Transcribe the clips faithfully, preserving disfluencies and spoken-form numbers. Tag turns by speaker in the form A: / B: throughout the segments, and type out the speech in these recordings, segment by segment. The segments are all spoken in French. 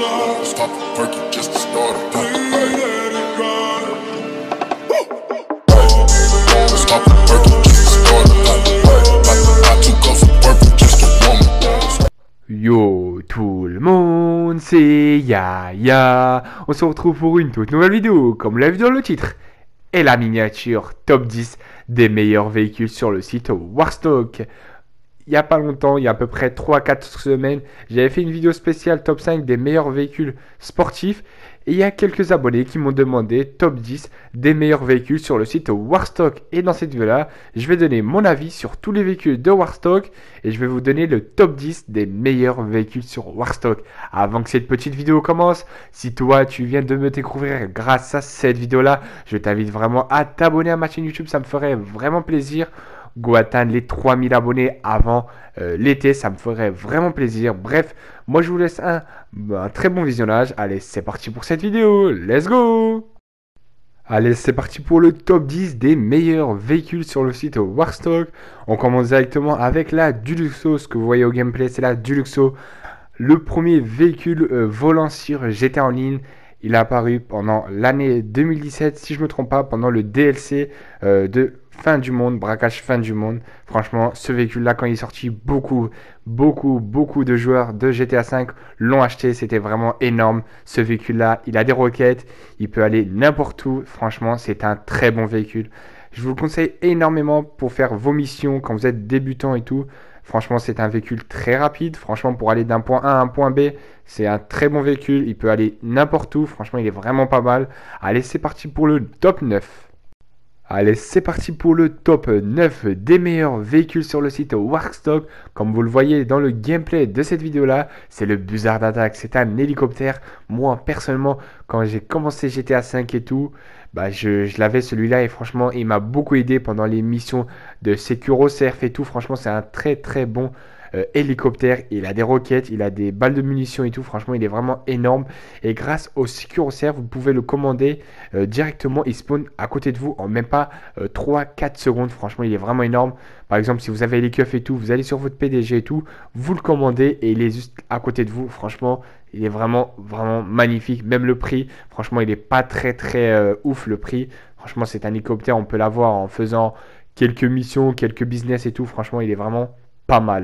A: Stop the perky just to start a pop. Stop the perky just to start a pop. I took off the purple just to warm up.
B: Yo tout le monde, c'est Yaya. On se retrouve pour une toute nouvelle vidéo, comme l'a vu dans le titre, et la miniature top dix des meilleurs véhicules sur le site Warstock. Il n'y a pas longtemps, il y a à peu près trois à quatre semaines, j'avais fait une vidéo spéciale top cinq des meilleurs véhicules sportifs. Et il y a quelques abonnés qui m'ont demandé top dix des meilleurs véhicules sur le site Warstock. Et dans cette vidéo-là, je vais donner mon avis sur tous les véhicules de Warstock. Et je vais vous donner le top dix des meilleurs véhicules sur Warstock. Avant que cette petite vidéo commence, si toi tu viens de me découvrir grâce à cette vidéo-là, je t'invite vraiment à t'abonner à ma chaîne YouTube. Ça me ferait vraiment plaisir. Go atteindre les trois mille abonnés avant euh, l'été, ça me ferait vraiment plaisir. Bref, moi je vous laisse un, un très bon visionnage. Allez, c'est parti pour cette vidéo, let's go. Allez, c'est parti pour le top dix des meilleurs véhicules sur le site Warstock. On commence directement avec la Deluxo. Ce que vous voyez au gameplay, c'est la Deluxo, le premier véhicule euh, volant sur G T A en ligne. Il est apparu pendant l'année deux mille dix-sept, si je ne me trompe pas, pendant le D L C euh, de Fin du Monde, braquage Fin du Monde. Franchement, ce véhicule-là, quand il est sorti, beaucoup, beaucoup, beaucoup de joueurs de G T A cinq l'ont acheté. C'était vraiment énorme. Ce véhicule-là, il a des roquettes, il peut aller n'importe où. Franchement, c'est un très bon véhicule. Je vous le conseille énormément pour faire vos missions quand vous êtes débutant et tout. Franchement, c'est un véhicule très rapide. Franchement, pour aller d'un point A à un point B, c'est un très bon véhicule. Il peut aller n'importe où. Franchement, il est vraiment pas mal. Allez, c'est parti pour le top neuf. Allez, c'est parti pour le top neuf des meilleurs véhicules sur le site Warstock. Comme vous le voyez dans le gameplay de cette vidéo-là, c'est le Buzzard Attack. C'est un hélicoptère. Moi, personnellement, quand j'ai commencé G T A cinq et tout, bah, je, je l'avais celui-là et franchement, il m'a beaucoup aidé pendant les missions de Securosurf et tout. Franchement, c'est un très très bon Euh, hélicoptère. Il a des roquettes, il a des balles de munitions et tout. Franchement, il est vraiment énorme. Et grâce au Securosurf, vous pouvez le commander euh, directement. Il spawn à côté de vous en même pas euh, trois à quatre secondes. Franchement, il est vraiment énorme. Par exemple, si vous avez les keufs et tout, vous allez sur votre P D G et tout, vous le commandez et il est juste à côté de vous. Franchement, il est vraiment, vraiment magnifique. Même le prix, franchement, il n'est pas très, très euh, ouf le prix. Franchement, c'est un hélicoptère. On peut l'avoir en faisant quelques missions, quelques business et tout. Franchement, il est vraiment pas mal.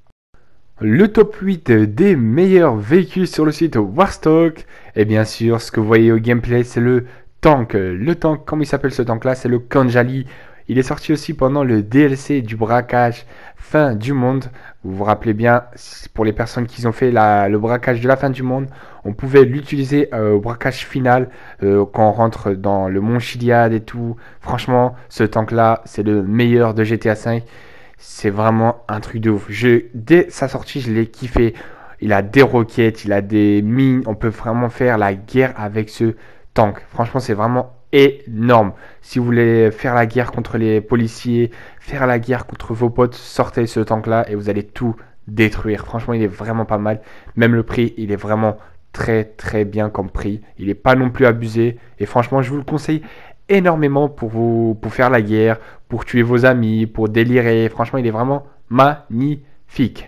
B: Le top huit des meilleurs véhicules sur le site Warstock. Et bien sûr, ce que vous voyez au gameplay, c'est le tank. Le tank, comment il s'appelle ce tank-là? C'est le Khanjali. Il est sorti aussi pendant le D L C du braquage Fin du Monde. Vous vous rappelez bien, pour les personnes qui ont fait la, le braquage de la fin du monde, on pouvait l'utiliser euh, au braquage final euh, quand on rentre dans le Mont Chiliad et tout. Franchement, ce tank-là, c'est le meilleur de G T A cinq. C'est vraiment un truc de ouf. Je, dès sa sortie, je l'ai kiffé. Il a des roquettes, il a des mines. On peut vraiment faire la guerre avec ce tank. Franchement, c'est vraiment énorme. Si vous voulez faire la guerre contre les policiers, faire la guerre contre vos potes, sortez ce tank-là et vous allez tout détruire. Franchement, il est vraiment pas mal. Même le prix, il est vraiment très très bien comme prix. Il n'est pas non plus abusé. Et franchement, je vous le conseille énormément pour vous pour faire la guerre, pour tuer vos amis, pour délirer. Franchement, il est vraiment magnifique.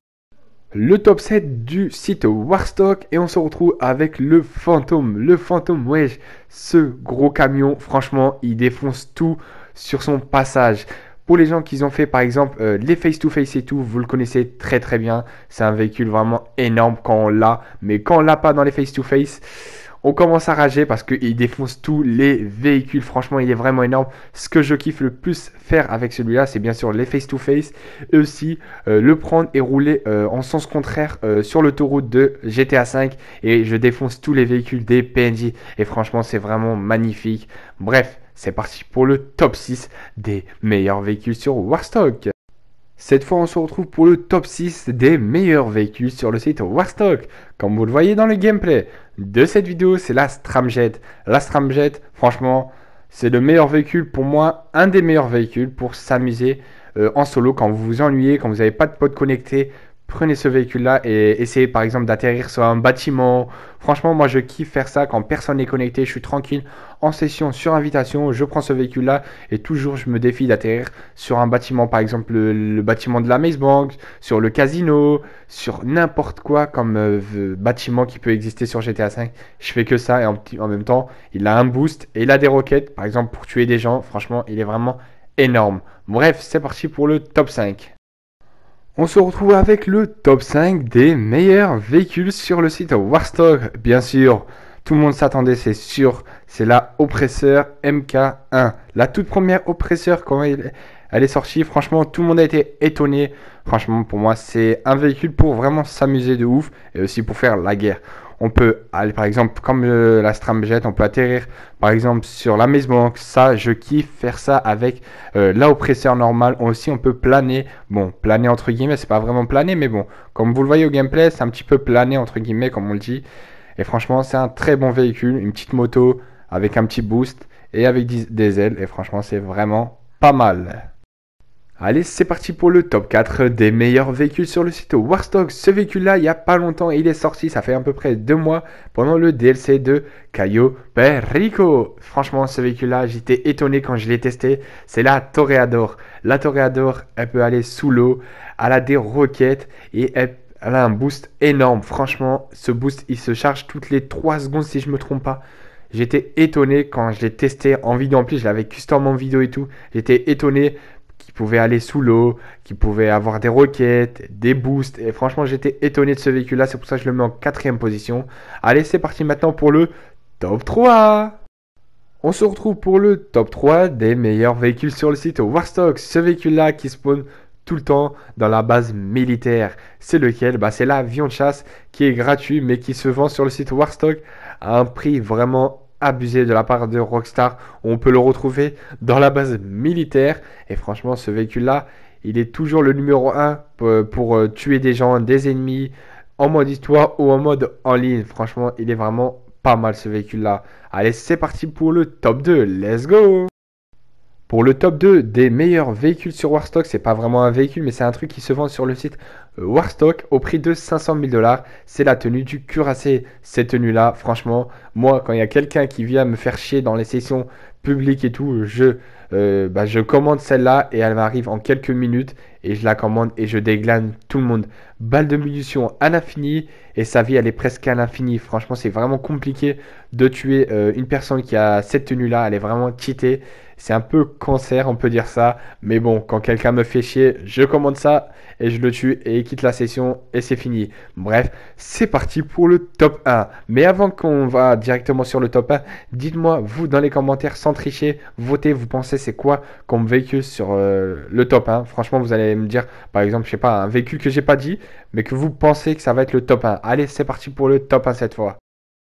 B: Le top sept du site Warstock et on se retrouve avec le Phantom. Le Phantom, wesh, ce gros camion, franchement, il défonce tout sur son passage. Pour les gens qui ont fait par exemple euh, les face-to-face et tout, vous le connaissez très très bien. C'est un véhicule vraiment énorme quand on l'a, mais quand on l'a pas dans les face-to-face, on commence à rager parce qu'il défonce tous les véhicules. Franchement, il est vraiment énorme. Ce que je kiffe le plus faire avec celui-là, c'est bien sûr les face-to-face. Et aussi, euh, le prendre et rouler euh, en sens contraire euh, sur l'autoroute de G T A cinq. Et je défonce tous les véhicules des P N J. Et franchement, c'est vraiment magnifique. Bref, c'est parti pour le top six des meilleurs véhicules sur Warstock. Cette fois, on se retrouve pour le top six des meilleurs véhicules sur le site Warstock. Comme vous le voyez dans le gameplay de cette vidéo, c'est la Scramjet. La Scramjet, franchement, c'est le meilleur véhicule pour moi, un des meilleurs véhicules pour s'amuser euh, en solo quand vous vous ennuyez, quand vous n'avez pas de potes connectés prenez ce véhicule-là et essayez par exemple d'atterrir sur un bâtiment. Franchement, moi je kiffe faire ça quand personne n'est connecté, je suis tranquille en session sur invitation, je prends ce véhicule-là et toujours je me défie d'atterrir sur un bâtiment, par exemple le, le bâtiment de la Maze Bank, sur le casino, sur n'importe quoi comme euh, bâtiment qui peut exister sur G T A cinq. Je fais que ça et en, en même temps, il a un boost et il a des roquettes, par exemple pour tuer des gens. Franchement, il est vraiment énorme. Bref, c'est parti pour le top cinq. On se retrouve avec le top cinq des meilleurs véhicules sur le site Warstock. Bien sûr, tout le monde s'attendait, c'est sûr. C'est la Oppressor M K un. La toute première Oppressor, quand elle, elle est sortie, franchement, tout le monde a été étonné. Franchement, pour moi, c'est un véhicule pour vraiment s'amuser de ouf et aussi pour faire la guerre. On peut aller, par exemple, comme euh, la Stramjet, on peut atterrir, par exemple, sur la Maze Bank. Ça, je kiffe faire ça avec euh, la Oppressor normale. Aussi, on peut planer. Bon, planer entre guillemets, c'est pas vraiment planer, mais bon, comme vous le voyez au gameplay, c'est un petit peu planer entre guillemets, comme on le dit. Et franchement, c'est un très bon véhicule, une petite moto avec un petit boost et avec des ailes. Et franchement, c'est vraiment pas mal. Allez, c'est parti pour le top quatre des meilleurs véhicules sur le site Warstock. Ce véhicule-là, il n'y a pas longtemps, il est sorti, ça fait à peu près deux mois, pendant le D L C de Cayo Perico. Franchement, ce véhicule-là, j'étais étonné quand je l'ai testé. C'est la Toreador. La Toreador, elle peut aller sous l'eau, elle a des roquettes et elle, elle a un boost énorme. Franchement, ce boost, il se charge toutes les trois secondes si je ne me trompe pas. J'étais étonné quand je l'ai testé en vidéo. En plus, je l'avais custom en vidéo et tout. J'étais étonné qui pouvait aller sous l'eau, qui pouvait avoir des roquettes, des boosts. Et franchement, j'étais étonné de ce véhicule-là. C'est pour ça que je le mets en quatrième position. Allez, c'est parti maintenant pour le top trois. On se retrouve pour le top trois des meilleurs véhicules sur le site Warstock. Ce véhicule-là qui spawn tout le temps dans la base militaire. C'est lequel? Bah, c'est l'avion de chasse qui est gratuit, mais qui se vend sur le site Warstock à un prix vraiment abusé de la part de Rockstar. On peut le retrouver dans la base militaire et franchement ce véhicule là il est toujours le numéro un pour, pour tuer des gens, des ennemis en mode histoire ou en mode en ligne. Franchement il est vraiment pas mal ce véhicule là. Allez, c'est parti pour le top deux, let's go. Pour le top deux des meilleurs véhicules sur Warstock, c'est pas vraiment un véhicule, mais c'est un truc qui se vend sur le site Warstock au prix de cinq cent mille dollars. C'est la tenue du cuirassé. Cette tenue-là, franchement, moi, quand il y a quelqu'un qui vient me faire chier dans les sessions publiques et tout, je, euh, bah, je commande celle-là et elle m'arrive en quelques minutes et je la commande et je déglane tout le monde. Balle de munitions à l'infini et sa vie, elle est presque à l'infini. Franchement, c'est vraiment compliqué de tuer euh, une personne qui a cette tenue-là. Elle est vraiment cheatée. C'est un peu cancer, on peut dire ça. Mais bon, quand quelqu'un me fait chier, je commande ça et je le tue et il quitte la session et c'est fini. Bref, c'est parti pour le top un. Mais avant qu'on va directement sur le top un, dites-moi, vous, dans les commentaires, sans tricher, votez, vous pensez c'est quoi comme véhicule sur euh, le top un. Franchement, vous allez me dire, par exemple, je sais pas, un véhicule que j'ai pas dit, mais que vous pensez que ça va être le top un. Allez, c'est parti pour le top un cette fois.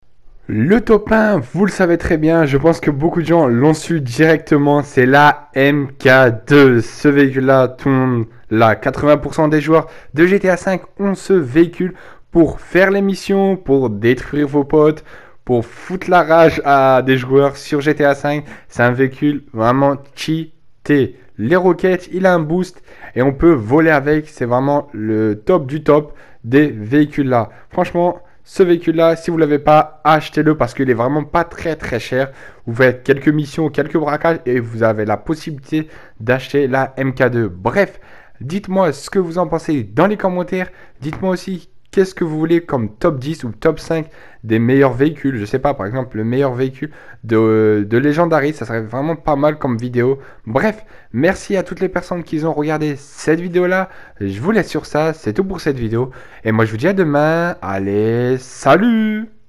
B: Le top un, vous le savez très bien, je pense que beaucoup de gens l'ont su directement, c'est la M K deux. Ce véhicule-là, tout le monde l'a. quatre-vingts pour cent des joueurs de G T A cinq ont ce véhicule pour faire les missions, pour détruire vos potes, pour foutre la rage à des joueurs sur G T A cinq. C'est un véhicule vraiment cheaté. Les roquettes, il a un boost et on peut voler avec. C'est vraiment le top du top des véhicules là. Franchement, ce véhicule-là, si vous ne l'avez pas, achetez-le parce qu'il est vraiment pas très très cher. Vous faites quelques missions, quelques braquages et vous avez la possibilité d'acheter la M K deux. Bref, dites-moi ce que vous en pensez dans les commentaires. Dites-moi aussi qu'est-ce que vous voulez comme top dix ou top cinq des meilleurs véhicules. Je sais pas, par exemple, le meilleur véhicule de, de Legendary. Ça serait vraiment pas mal comme vidéo. Bref, merci à toutes les personnes qui ont regardé cette vidéo-là. Je vous laisse sur ça. C'est tout pour cette vidéo. Et moi, je vous dis à demain. Allez, salut!